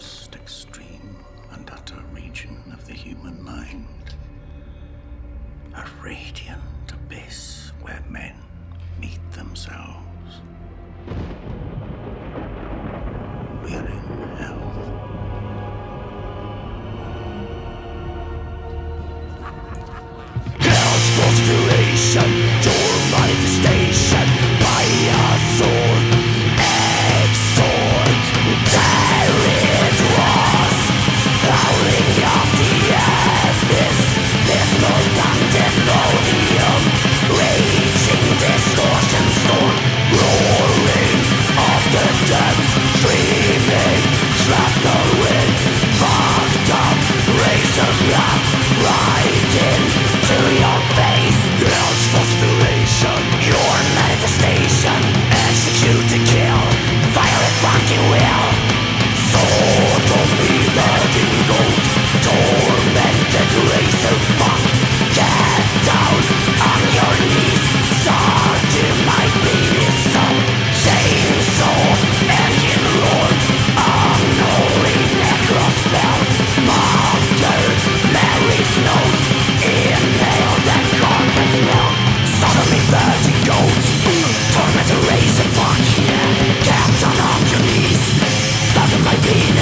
most extreme and utter region of the human mind. A radiant abyss where men meet themselves. We're in hell. Hell's vociferation, your manifestation by a sword, exhort. There it was, howling of the abyss, dismal pandemonium, raging distortion storm, roaring of the dead, screaming, shrapnel wind, fucked up, razor blast, right into your face. Hell's vociferation, your manifestation, execute and kill, fire at fucking will. Sword of me burning gold, tormented razor fuck. Get down on your knees, sodomite penis up, chainsaw, engine roar, unholy necrospell, mother Mary's nose, inhale that carcass smell, sodomy virgin goat, tormented razor fuck, get down on your knees, sodomite penis.